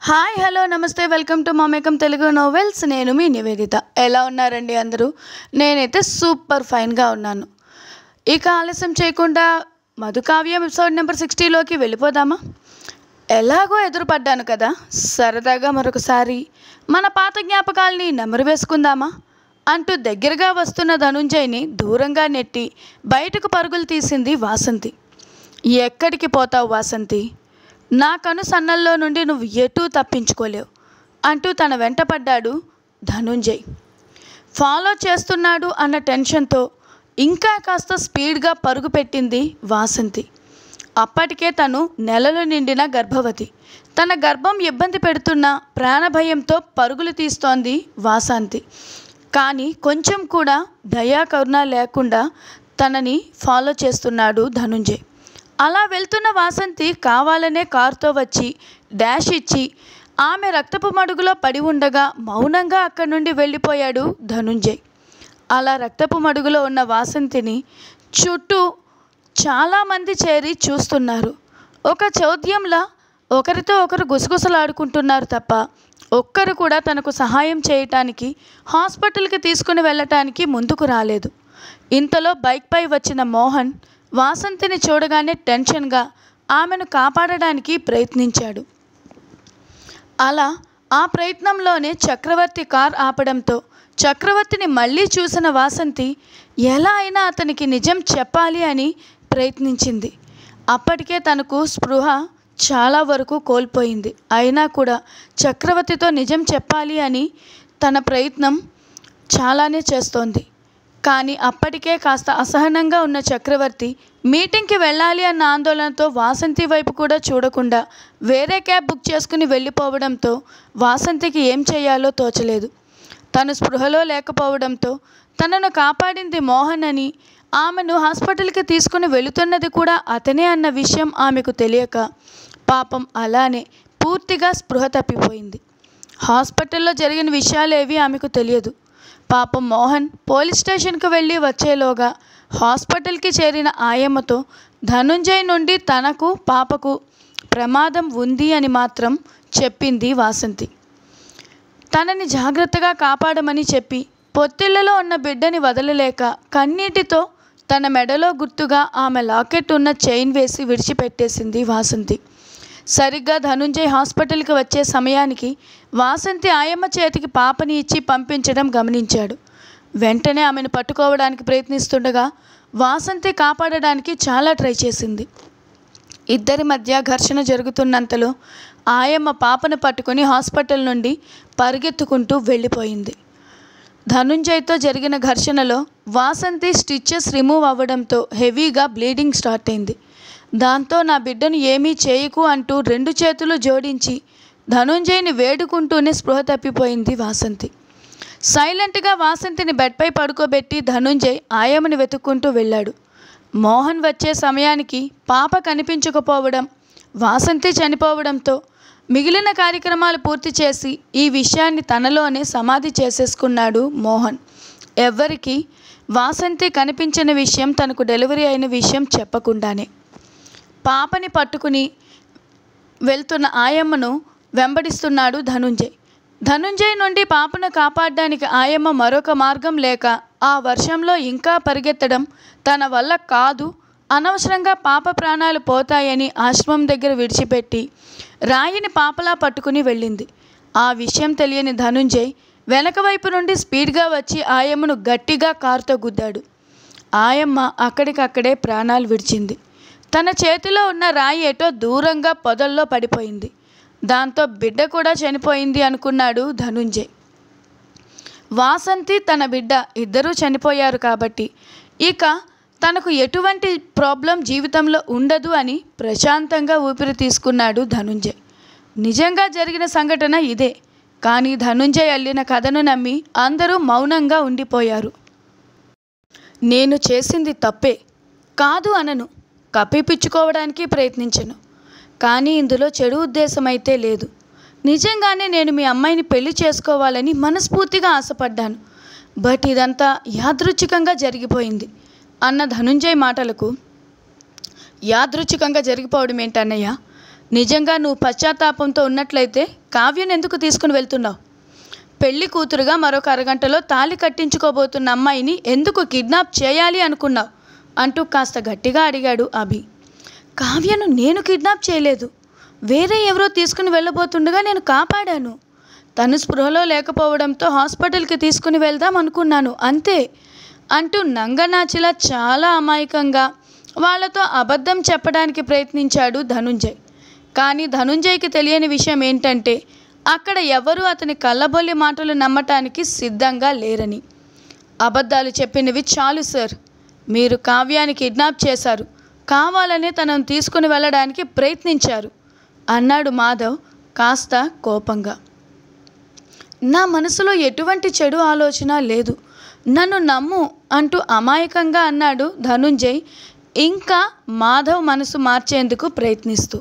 Hi hello namaste welcome to Mamekam Telugu novels. నేను మీ నివేదిత. ఎలా ఉన్నారండి అందరూ? నేనైతే సూపర్ ఫైన్గా ఉన్నాను. ఇక ఆలస్యం చేయకుండా మధుకావ్యం ఎపిసోడ్ నెంబర్ 60లోకి వెళ్ళిపోదామా? ఎలాగో ఎదురుపడ్డాను కదా, సరదాగా మరొకసారి మన పాత జ్ఞాపకాల్ని నెమరు వేసుకుందామా అంటూ దగ్గరగా వస్తున్న ధనుంజయ్ని దూరంగా నెట్టి బయటకు పరుగులు తీసింది వాసంతి. ఎక్కడికి పోతావు వాసంతి? నా కను సన్నల్లో నుండి నువ్వు ఎటూ తప్పించుకోలేవు అంటూ తన వెంట పడ్డాడు ధనుంజయ్. ఫాలో చేస్తున్నాడు అన్న టెన్షన్తో ఇంకా కాస్త స్పీడ్గా పరుగు పెట్టింది వాసంతి. అప్పటికే తను నెలలు నిండిన గర్భవతి. తన గర్భం ఇబ్బంది పెడుతున్న ప్రాణభయంతో పరుగులు తీస్తోంది వాసంతి. కానీ కొంచెం కూడా దయా కరుణ లేకుండా తనని ఫాలో చేస్తున్నాడు ధనుంజయ్. అలా వెళ్తున్న వాసంతి కావాలనే కారుతో వచ్చి డాష్ ఇచ్చి ఆమె రక్తపు మడుగులో పడి ఉండగా మౌనంగా అక్కడి నుండి వెళ్ళిపోయాడు ధనుంజయ్. అలా రక్తపు మడుగులో ఉన్న వాసంతిని చుట్టూ చాలామంది చేరి చూస్తున్నారు. ఒక చౌద్యంలా ఒకరితో ఒకరు గుసగుసలాడుకుంటున్నారు తప్ప ఒక్కరు కూడా తనకు సహాయం చేయటానికి హాస్పిటల్కి తీసుకుని వెళ్ళటానికి ముందుకు రాలేదు. ఇంతలో బైక్పై వచ్చిన మోహన్ వాసంతిని చూడగానే టెన్షన్గా ఆమెను కాపాడడానికి ప్రయత్నించాడు. అలా ఆ ప్రయత్నంలోనే చక్రవర్తి కార్ ఆపడంతో చక్రవర్తిని మళ్ళీ చూసిన వాసంతి ఎలా అయినా అతనికి నిజం చెప్పాలి అని ప్రయత్నించింది. అప్పటికే తనకు స్పృహ చాలా వరకు కోల్పోయింది. అయినా కూడా చక్రవర్తితో నిజం చెప్పాలి అని తన ప్రయత్నం చాలానే చేస్తోంది. కానీ అప్పటికే కాస్త అసహనంగా ఉన్న చక్రవర్తి మీటింగ్కి వెళ్ళాలి అన్న ఆందోళనతో వాసంతి వైపు కూడా చూడకుండా వేరే క్యాబ్ బుక్ చేసుకుని వెళ్ళిపోవడంతో వాసంతికి ఏం చేయాలో తోచలేదు. తను స్పృహలో లేకపోవడంతో తనను కాపాడింది మోహన్ అని, ఆమెను హాస్పిటల్కి తీసుకుని వెళుతున్నది కూడా అతనే అన్న విషయం ఆమెకు తెలియక పాపం అలానే పూర్తిగా స్పృహ తప్పిపోయింది. హాస్పిటల్లో జరిగిన విషయాలేవి ఆమెకు తెలియదు. పాపం మోహన్ పోలీస్ స్టేషన్కి వెళ్ళి వచ్చేలోగా హాస్పిటల్కి చేరిన ఆయమ్మతో ధనుంజయ్ నుండి తనకు పాపకు ప్రమాదం ఉంది అని మాత్రం చెప్పింది వాసంతి. తనని జాగ్రత్తగా కాపాడమని చెప్పి పొత్తిళ్లలో ఉన్న బిడ్డని వదలలేక కన్నీటితో తన మెడలో గుర్తుగా ఆమె లాకెట్ ఉన్న చైన్ వేసి విడిచిపెట్టేసింది వాసంతి. సరిగ్గా ధనుంజయ్ హాస్పిటల్కి వచ్చే సమయానికి వాసంతి ఆయమ్మ చేతికి పాపని ఇచ్చి పంపించడం గమనించాడు. వెంటనే ఆమెను పట్టుకోవడానికి ప్రయత్నిస్తుండగా వాసంతి కాపాడడానికి చాలా ట్రై చేసింది. ఇద్దరి మధ్య ఘర్షణ జరుగుతున్నంతలో ఆయమ్మ పాపను పట్టుకుని హాస్పిటల్ నుండి పరిగెత్తుకుంటూ వెళ్ళిపోయింది. ధనుంజయ్తో జరిగిన ఘర్షణలో వాసంతి స్టిచెస్ రిమూవ్ అవ్వడంతో హెవీగా బ్లీడింగ్ స్టార్ట్ అయింది. దాంతో నా బిడ్డను ఏమీ చేయకు అంటూ 2 చేతులు జోడించి ధనుంజయ్ని వేడుకుంటూనే స్పృహ తప్పిపోయింది వాసంతి. సైలెంట్గా వాసంతిని బెడ్పై పడుకోబెట్టి ధనుంజయ్ ఆయమ్మని వెతుక్కుంటూ వెళ్ళాడు. మోహన్ వచ్చే సమయానికి పాప కనిపించకపోవడం, వాసంతి చనిపోవడంతో మిగిలిన కార్యక్రమాలు పూర్తి చేసి ఈ విషయాన్ని తనలోనే సమాధి చేసేసుకున్నాడు మోహన్. ఎవ్వరికీ వాసంతి కనిపించిన విషయం, తనకు డెలివరీ అయిన విషయం చెప్పకుండానే పాపని పట్టుకుని వెళ్తున్న ఆయమ్మను వెంబడిస్తున్నాడు ధనుంజయ్. ధనుంజయ్ నుండి పాపను కాపాడడానికి ఆయమ్మ మరొక మార్గం లేక ఆ వర్షంలో ఇంకా పరిగెత్తడం తన వల్ల కాదు, అనవసరంగా పాప ప్రాణాలు పోతాయని ఆశ్రమం దగ్గర విడిచిపెట్టి రాయిని పాపలా పట్టుకుని వెళ్ళింది. ఆ విషయం తెలియని ధనుంజయ్ వెనక వైపు నుండి స్పీడ్గా వచ్చి ఆయమ్మను గట్టిగా కారుతో గుద్దాడు. ఆయమ్మ అక్కడికక్కడే ప్రాణాలు విడిచింది. తన చేతిలో ఉన్న రాయి ఎటో దూరంగా పొదల్లో పడిపోయింది. దాంతో బిడ్డ కూడా చనిపోయింది అనుకున్నాడు ధనుంజయ్. వాసంతి తన బిడ్డ ఇద్దరూ చనిపోయారు కాబట్టి ఇక తనకు ఎటువంటి ప్రాబ్లం జీవితంలో ఉండదు అని ప్రశాంతంగా ఊపిరి తీసుకున్నాడు ధనుంజయ్. నిజంగా జరిగిన సంఘటన ఇదే. కానీ ధనుంజయ్ అల్లిన కథను నమ్మి అందరూ మౌనంగా ఉండిపోయారు. నేను చేసింది తప్పే కాదు అనను, కప్పిపుచ్చుకోవడానికి ప్రయత్నించను. కానీ ఇందులో చెడు ఉద్దేశం అయితే లేదు. నిజంగానే నేను మీ అమ్మాయిని పెళ్లి చేసుకోవాలని మనస్ఫూర్తిగా ఆశపడ్డాను. బట్ ఇదంతా యాదృచ్ఛికంగా జరిగిపోయింది అన్న ధనుంజయ్ మాటలకు, యాదృచ్ఛికంగా జరిగిపోవడం ఏంటన్నయ్య? నిజంగా నువ్వు పశ్చాత్తాపంతో ఉన్నట్లయితే కావ్యను ఎందుకు తీసుకుని వెళ్తున్నావు? పెళ్లి కూతురుగా మరొక అరగంటలో తాళి కట్టించుకోబోతున్న అమ్మాయిని ఎందుకు కిడ్నాప్ చేయాలి అనుకున్నావు అంటూ కాస్త గట్టిగా అడిగాడు అభి. కావ్యను నేను కిడ్నాప్ చేయలేదు, వేరే ఎవరో తీసుకుని వెళ్ళబోతుండగా నేను కాపాడాను. తను స్పృహలో లేకపోవడంతో హాస్పిటల్కి తీసుకుని వెళ్దాం అనుకున్నాను, అంతే అంటూ నంగనాచిలా చాలా అమాయకంగా వాళ్లతో అబద్ధం చెప్పడానికి ప్రయత్నించాడు ధనుంజయ్. కానీ ధనుంజయ్కి తెలియని విషయం ఏంటంటే అక్కడ ఎవరూ అతని కళ్ళబొల్లి మాటలు నమ్మటానికి సిద్ధంగా లేరని. అబద్ధాలు చెప్పినవి చాలు సార్, మీరు కావ్యాన్ని కిడ్నాప్ చేశారు, కావాలనే తనను తీసుకుని వెళ్ళడానికి ప్రయత్నించారు అన్నాడు మాధవ్ కాస్త కోపంగా. నా మనసులో ఎటువంటి చెడు ఆలోచన లేదు, నన్ను నమ్ము అంటూ అమాయకంగా అన్నాడు ధనుంజయ్ ఇంకా మాధవ్ మనసు మార్చేందుకు ప్రయత్నిస్తూ.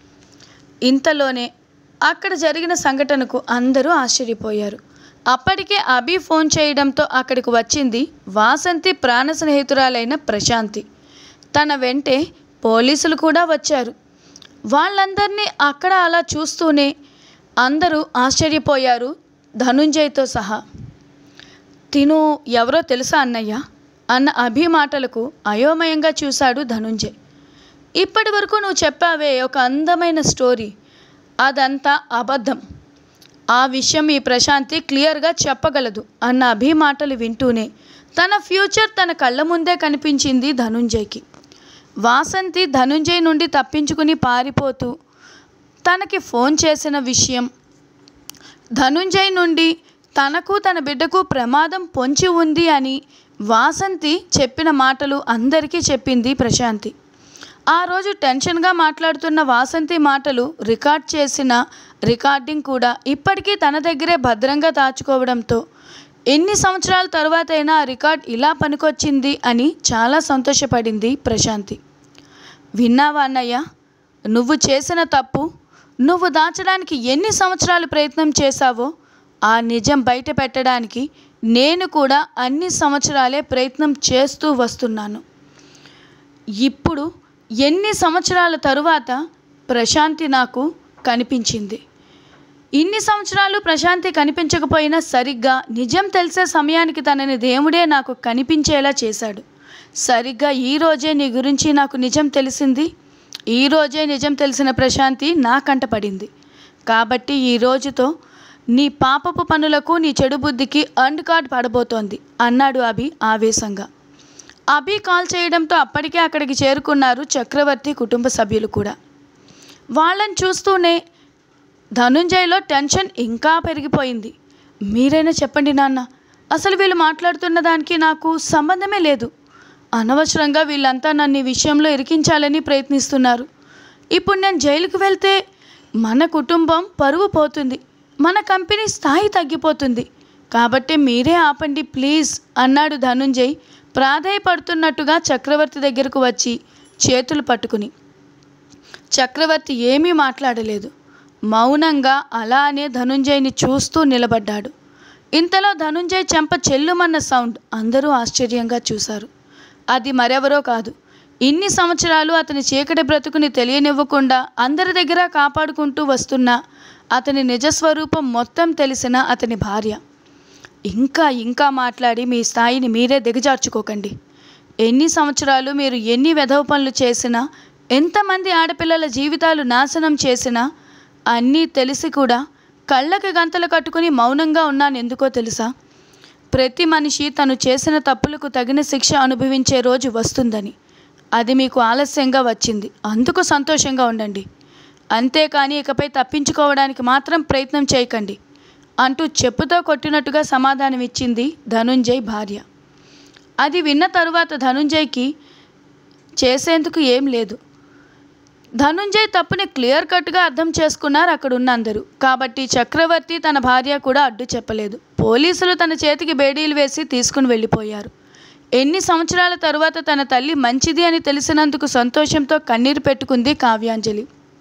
ఇంతలోనే అక్కడ జరిగిన సంఘటనకు అందరూ ఆశ్చర్యపోయారు. అప్పటికే అభి ఫోన్ చేయడంతో అక్కడికి వచ్చింది వాసంతి ప్రాణ స్నేహితురాలైన ప్రశాంతి. తన వెంటే పోలీసులు కూడా వచ్చారు. వాళ్ళందరినీ అక్కడ అలా చూస్తూనే అందరూ ఆశ్చర్యపోయారు, ధనుంజయ్తో సహా. తిను ఎవరో తెలుసా అన్నయ్య అన్న అభి మాటలకు అయోమయంగా చూశాడు ధనుంజయ్. ఇప్పటి వరకు నువ్వు చెప్పావే ఒక అందమైన స్టోరీ, అదంతా అబద్ధం. ఆ విషయం ఈ ప్రశాంతి క్లియర్గా చెప్పగలదు అన్న అభి మాటలు వింటూనే తన ఫ్యూచర్ తన కళ్ళ ముందే కనిపించింది ధనుంజయ్కి. వాసంతి ధనుంజయ్ నుండి తప్పించుకుని పారిపోతూ తనకి ఫోన్ చేసిన విషయం, ధనుంజయ్ నుండి తనకు తన బిడ్డకు ప్రమాదం పొంచి ఉంది అని వాసంతి చెప్పిన మాటలు అందరికీ చెప్పింది ప్రశాంతి. ఆ రోజు టెన్షన్గా మాట్లాడుతున్న వాసంతి మాటలు రికార్డ్ చేసిన రికార్డింగ్ కూడా ఇప్పటికీ తన దగ్గరే భద్రంగా దాచుకోవడంతో ఎన్ని సంవత్సరాల తర్వాతైనా ఆ రికార్డ్ ఇలా పనికొచ్చింది అని చాలా సంతోషపడింది ప్రశాంతి. విన్నావా అన్నయ్య, నువ్వు చేసిన తప్పు నువ్వు దాచడానికి ఎన్ని సంవత్సరాలు ప్రయత్నం చేశావో ఆ నిజం బయట పెట్టడానికి నేను కూడా అన్ని సంవత్సరాలే ప్రయత్నం చేస్తూ వస్తున్నాను. ఇప్పుడు ఎన్ని సంవత్సరాల తరువాత ప్రశాంతి నాకు కనిపించింది. ఇన్ని సంవత్సరాలు ప్రశాంతి కనిపించకపోయినా సరిగ్గా నిజం తెలిసే సమయానికి తనని దేవుడే నాకు కనిపించేలా చేశాడు. సరిగ్గా ఈరోజే నీ గురించి నాకు నిజం తెలిసింది. ఈరోజే నిజం తెలిసిన ప్రశాంతి నా కంట పడింది. కాబట్టి ఈ రోజుతో నీ పాపపు పనులకు నీ చెడు బుద్ధికి అండ్ కార్డ్ పడబోతోంది అన్నాడు అభి ఆవేశంగా. అభి కాల్ చేయడంతో అప్పటికే అక్కడికి చేరుకున్నారు చక్రవర్తి కుటుంబ సభ్యులు కూడా. వాళ్ళని చూస్తూనే ధనుంజయ్లో టెన్షన్ ఇంకా పెరిగిపోయింది. మీరైనా చెప్పండి నాన్న, అసలు వీళ్ళు మాట్లాడుతున్న దానికి నాకు సంబంధమే లేదు. అనవసరంగా వీళ్ళంతా నన్ను ఈ విషయంలో ఇరికించాలని ప్రయత్నిస్తున్నారు. ఇప్పుడు నేను జైలుకు వెళ్తే మన కుటుంబం పరువు పోతుంది, మన కంపెనీ స్థాయి తగ్గిపోతుంది. కాబట్టి మీరే ఆపండి ప్లీజ్ అన్నాడు ధనుంజయ్ ప్రాధేయపడుతున్నట్టుగా చక్రవర్తి దగ్గరకు వచ్చి చేతులు పట్టుకుని. చక్రవర్తి ఏమీ మాట్లాడలేదు, మౌనంగా అలానే ధనుంజయ్ని చూస్తూ నిలబడ్డాడు. ఇంతలో ధనుంజయ్ చెంప చెల్లుమన్న సౌండ్ అందరూ ఆశ్చర్యంగా చూశారు. అది మరెవరో కాదు, ఇన్ని సంవత్సరాలు అతని చీకటి బ్రతుకుని తెలియనివ్వకుండా అందరి దగ్గర కాపాడుకుంటూ వస్తున్న అతని నిజస్వరూపం మొత్తం తెలిసిన అతని భార్య. ఇంకా మాట్లాడి మీ స్థాయిని మీరే దిగజార్చుకోకండి. ఎన్ని సంవత్సరాలు మీరు ఎన్ని వెధవ పనులు చేసినా, ఎంతమంది ఆడపిల్లల జీవితాలు నాశనం చేసినా అన్నీ తెలిసి కూడా కళ్ళకి గంతలు కట్టుకుని మౌనంగా ఉన్నాను. ఎందుకో తెలుసా? ప్రతి మనిషి తను చేసిన తప్పులకు తగిన శిక్ష అనుభవించే రోజు వస్తుందని. అది మీకు ఆలస్యంగా వచ్చింది, అందుకు సంతోషంగా ఉండండి. అంతేకాని ఇకపై తప్పించుకోవడానికి మాత్రం ప్రయత్నం చేయకండి అంటూ చెప్పుతో కొట్టినట్టుగా సమాధానమిచ్చింది ధనుంజయ్ భార్య. అది విన్న తరువాత ధనుంజయ్కి చేసేందుకు ఏం లేదు. ధనుంజయ్ తప్పుని క్లియర్ కట్గా అర్థం చేసుకున్నారు అక్కడున్న అందరూ. కాబట్టి చక్రవర్తి తన భార్య కూడా అడ్డు చెప్పలేదు. పోలీసులు తన చేతికి బేడీలు వేసి తీసుకుని వెళ్ళిపోయారు. ఎన్ని సంవత్సరాల తరువాత తన తల్లి మంచిది అని తెలిసినందుకు సంతోషంతో కన్నీరు పెట్టుకుంది కావ్యాంజలి.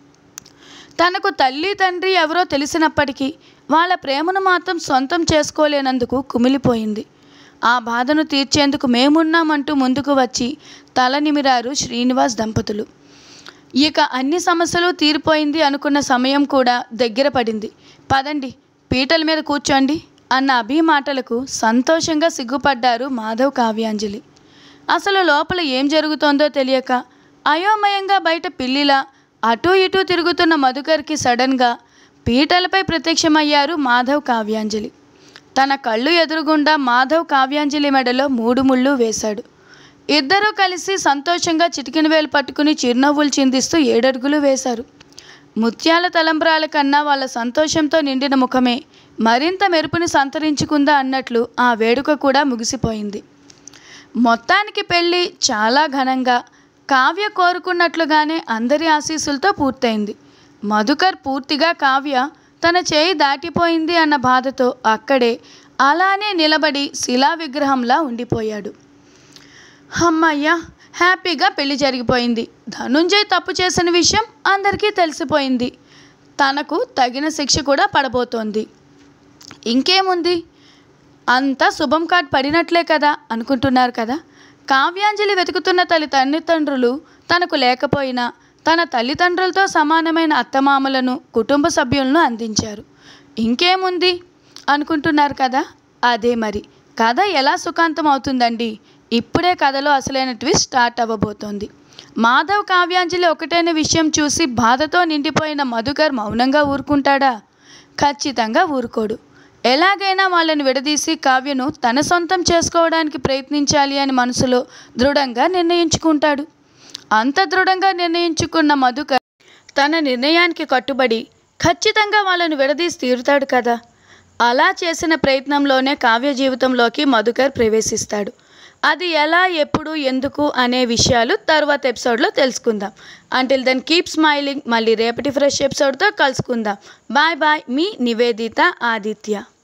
తనకు తల్లి తండ్రి ఎవరో తెలిసినప్పటికీ వాళ్ళ ప్రేమను మాత్రం సొంతం చేసుకోలేనందుకు కుమిలిపోయింది. ఆ బాధను తీర్చేందుకు మేమున్నామంటూ ముందుకు వచ్చి తల నిమిరారు శ్రీనివాస్ దంపతులు. ఇక అన్ని సమస్యలు తీరిపోయింది అనుకున్న సమయం కూడా దగ్గర పడింది. పదండి, పీటల మీద కూర్చోండి అన్న అభి మాటలకు సంతోషంగా సిగ్గుపడ్డారు మాధవ్, కావ్యాంజలి. అసలు లోపల ఏం జరుగుతోందో తెలియక అయోమయంగా బయట పిల్లిలా అటూ ఇటూ తిరుగుతున్న మధుకర్కి సడన్గా పీటలపై ప్రత్యక్షమయ్యారు మాధవ్, కావ్యాంజలి. తన కళ్ళు ఎదురుగుండా మాధవ్ కావ్యాంజలి మెడలో 3 ముళ్ళు వేశాడు. ఇద్దరూ కలిసి సంతోషంగా చిటికిన వేలు పట్టుకుని చిరునవ్వులు చిందిస్తూ 7 అడుగులు వేశారు. ముత్యాల తలంబ్రాల కన్నా వాళ్ళ సంతోషంతో నిండిన ముఖమే మరింత మెరుపుని సంతరించుకుందా అన్నట్లు ఆ వేడుక కూడా ముగిసిపోయింది. మొత్తానికి పెళ్ళి చాలా ఘనంగా, కావ్య కోరుకున్నట్లుగానే అందరి ఆశీస్సులతో పూర్తయింది. మధుకర్ పూర్తిగా కావ్య తన చేయి దాటిపోయింది అన్న బాధతో అక్కడే అలానే నిలబడి శిలా విగ్రహంలా ఉండిపోయాడు. అమ్మయ్య, హ్యాపీగా పెళ్లి జరిగిపోయింది. ధనుంజయ్ తప్పు చేసిన విషయం అందరికీ తెలిసిపోయింది. తనకు తగిన శిక్ష కూడా పడబోతోంది. ఇంకేముంది, అంతా శుభం కార్డ్ పడినట్లే కదా అనుకుంటున్నారు కదా. కావ్యాంజలి వెతుకుతున్న తల్లిదండ్రులు తనకు లేకపోయినా తన తల్లిదండ్రులతో సమానమైన అత్తమామలను, కుటుంబ సభ్యులను అందించారు. ఇంకేముంది అనుకుంటున్నారు కదా. అదే మరి కథ ఎలా సుఖాంతం అవుతుందండి. ఇప్పుడే కథలో అసలైన ట్విస్ట్ స్టార్ట్ అవ్వబోతోంది. మాధవ్, కావ్యాంజలి ఒకటైన విషయం చూసి బాధతో నిండిపోయిన మధుకర్ మౌనంగా ఊరుకుంటాడా? ఖచ్చితంగా ఊరుకోడు. ఎలాగైనా వాళ్ళని విడదీసి కావ్యను తన సొంతం చేసుకోవడానికి ప్రయత్నించాలి అని మనసులో దృఢంగా నిర్ణయించుకుంటాడు. అంత దృఢంగా నిర్ణయించుకున్న మధుకర్ తన నిర్ణయానికి కట్టుబడి ఖచ్చితంగా వాళ్ళను విడదీసి తీరుతాడు కదా. అలా చేసిన ప్రయత్నంలోనే కావ్య జీవితంలోకి మధుకర్ ప్రవేశిస్తాడు. అది ఎలా, ఎప్పుడు, ఎందుకు అనే విషయాలు తర్వాత ఎపిసోడ్లో తెలుసుకుందాం. Until then keep smiling. మళ్ళీ రేపటి ఫ్రెష్ ఎపిసోడ్తో కలుసుకుందాం. Bye bye. మీ నివేదిత ఆదిత్య.